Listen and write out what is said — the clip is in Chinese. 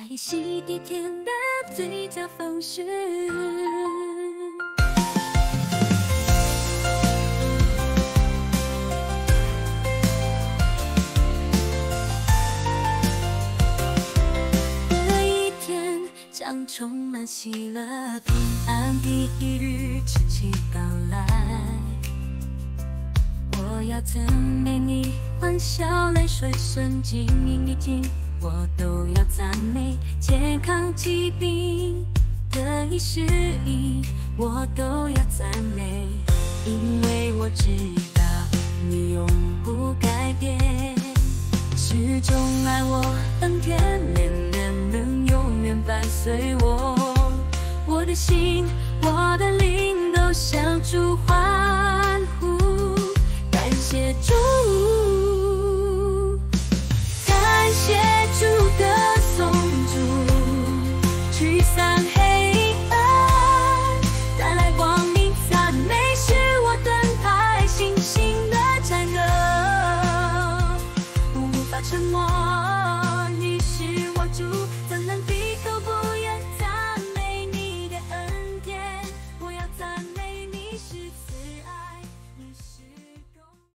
依稀地甜的最佳方式。这一天将充满喜乐平安，第一日志气到来。我要赞美你，欢笑泪水瞬间已经，我都要赞美健康疾病的医师，我都要赞美，因为我知道你永不改变，始终爱我，恩典连绵能永远伴随我，我的心，我的灵都向主欢呼，感谢主。感谢主歌颂主，驱散黑暗，带来光明赞美，是我灯台信心的展歌，无法沉默。